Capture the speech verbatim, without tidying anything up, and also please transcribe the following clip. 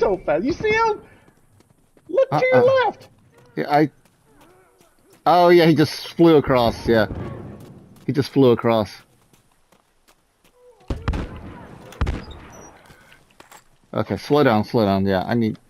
so fast. You see him? Look Uh, to your uh, left. yeah, I. Oh yeah, he just flew across. Yeah, he just flew across. Okay, slow down, slow down. Yeah, I need.